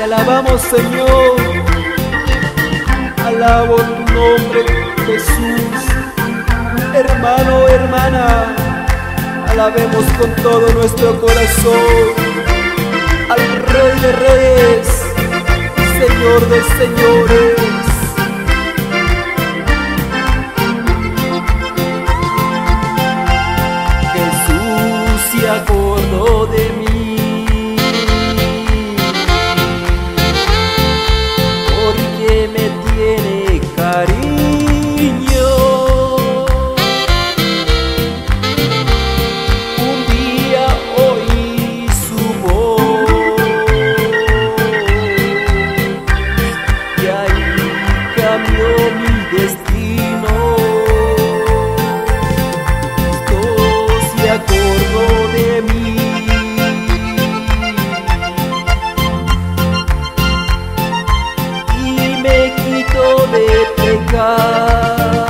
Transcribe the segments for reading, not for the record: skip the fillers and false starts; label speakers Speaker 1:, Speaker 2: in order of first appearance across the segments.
Speaker 1: alabamos, Señor. Alabo tu nombre, Jesús. Hermano, hermana, alabemos con todo nuestro corazón al Rey de Reyes, Señor de Señores. Jesús se acordó de mí, porque me tiene cariño. Un día oí su voz y ahí cambió mi destino. Dios se acordó de mí y me quitó de pecar.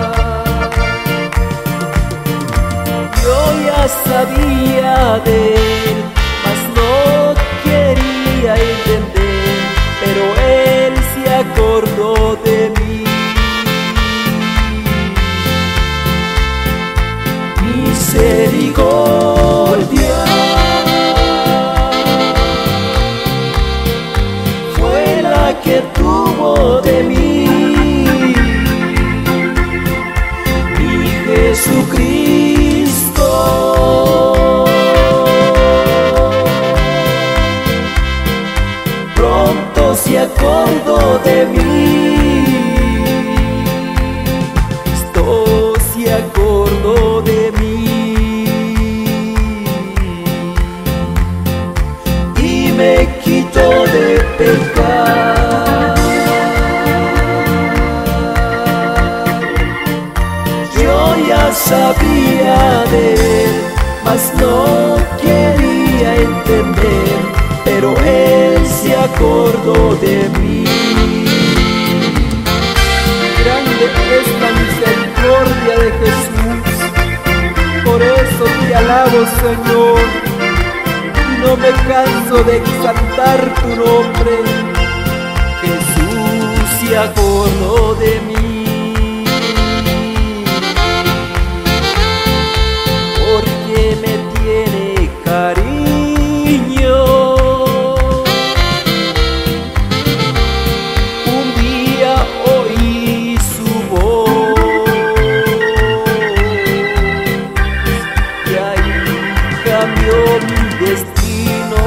Speaker 1: Yo ya sabía de él, mas no quería entender, pero él se acordó de mí. Misericordia fue la que tuvo de mí, mi Jesucristo. Pronto se acordó de mí, Cristo se acordó de mí y me quitó de pecar. Yo ya sabía de él, mas no quería entender, pero él se acordó de mí. Grande es la misericordia de Jesús, por eso te alabo, Señor, y no me canso de exaltar tu nombre. Jesús se acordó de mí, porque me tiene cariño. Un día oí su voz y ahí cambió mi destino.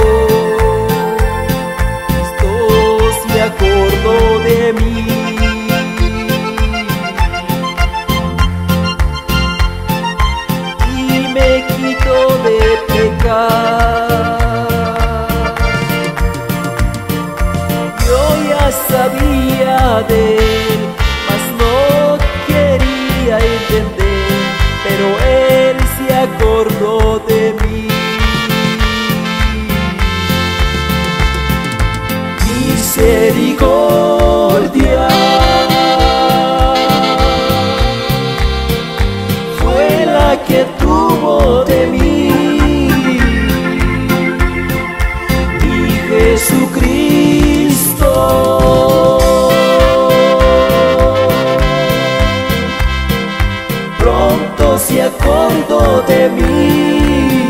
Speaker 1: Cristo se acordó de mí y me quitó de pecar. Yo ya sabía de él, mas no quería entender, pero él se acordó de mí. Misericordia fue la que tuvo de mí, mi Jesucristo. Pronto se acordó de mí,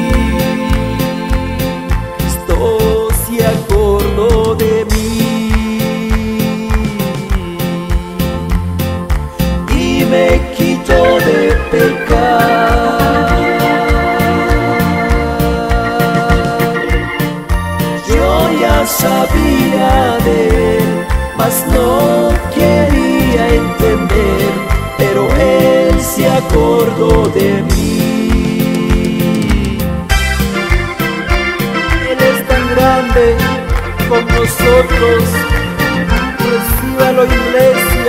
Speaker 1: Cristo se acordó de mí y me quitó de pecar. Yo ya sabía de él, mas no quería entender, pero él se acordó de mí. Él es tan grande con nosotros, recíbalo, iglesia.